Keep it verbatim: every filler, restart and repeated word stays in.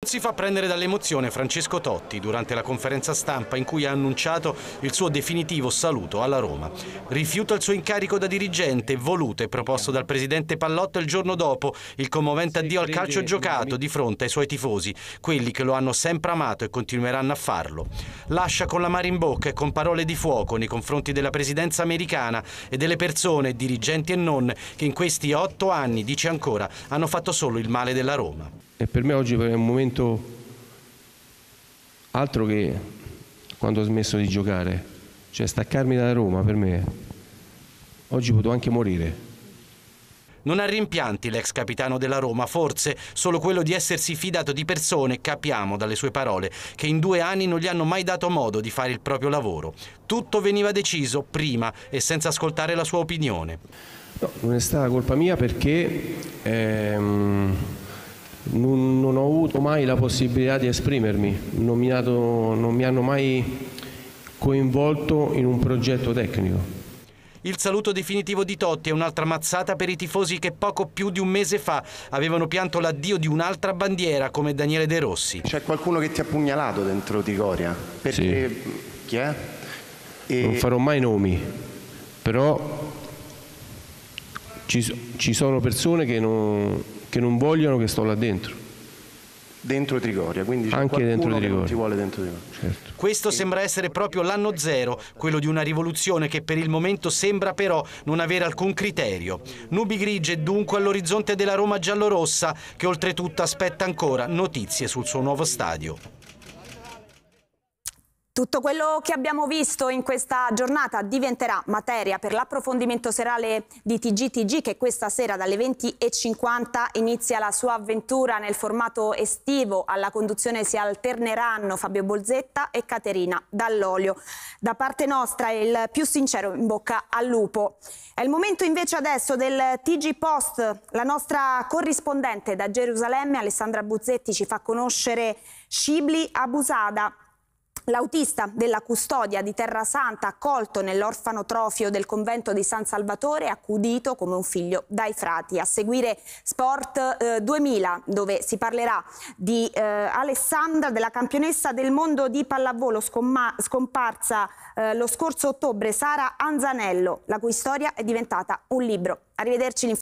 Si fa prendere dall'emozione Francesco Totti durante la conferenza stampa in cui ha annunciato il suo definitivo saluto alla Roma. Rifiuta il suo incarico da dirigente, voluto e proposto dal presidente Pallotto il giorno dopo il commovente addio al calcio giocato di fronte ai suoi tifosi, quelli che lo hanno sempre amato e continueranno a farlo. Lascia con l'amaro in bocca e con parole di fuoco nei confronti della presidenza americana e delle persone, dirigenti e non, che in questi otto anni, dice ancora, hanno fatto solo il male della Roma. E per me oggi è un momento altro che quando ho smesso di giocare, cioè staccarmi dalla Roma per me, oggi potevo anche morire. Non ha rimpianti l'ex capitano della Roma, forse solo quello di essersi fidato di persone, capiamo dalle sue parole, che in due anni non gli hanno mai dato modo di fare il proprio lavoro. Tutto veniva deciso prima e senza ascoltare la sua opinione. No, non è stata colpa mia perché ehm, non, non ho avuto mai la possibilità di esprimermi, non mi, dato, non mi hanno mai coinvolto in un progetto tecnico. Il saluto definitivo di Totti è un'altra mazzata per i tifosi che poco più di un mese fa avevano pianto l'addio di un'altra bandiera come Daniele De Rossi. C'è qualcuno che ti ha pugnalato dentro Trigoria? Perché sì. Chi è? E... Non farò mai nomi, però ci, ci sono persone che non, che non vogliono che sto là dentro. Dentro Trigoria, quindi c'è anche dentro che Trigoria. Non ti vuole dentro Trigoria. Certo. Questo sembra essere proprio l'anno zero, quello di una rivoluzione che per il momento sembra però non avere alcun criterio. Nubi grigie dunque all'orizzonte della Roma giallorossa, che oltretutto aspetta ancora notizie sul suo nuovo stadio. Tutto quello che abbiamo visto in questa giornata diventerà materia per l'approfondimento serale di T G T G, che questa sera dalle venti e cinquanta inizia la sua avventura nel formato estivo. Alla conduzione si alterneranno Fabio Bolzetta e Caterina Dall'Olio. Da parte nostra il più sincero in bocca al lupo. È il momento invece adesso del T G Post. La nostra corrispondente da Gerusalemme, Alessandra Buzzetti, ci fa conoscere Shibli Abusada, l'autista della custodia di Terra Santa, accolto nell'orfanotrofio del convento di San Salvatore, accudito come un figlio dai frati. A seguire Sport eh, duemila, dove si parlerà di eh, Alessandra, della campionessa del mondo di pallavolo scomparsa eh, lo scorso ottobre, Sara Anzanello, la cui storia è diventata un libro. Arrivederci.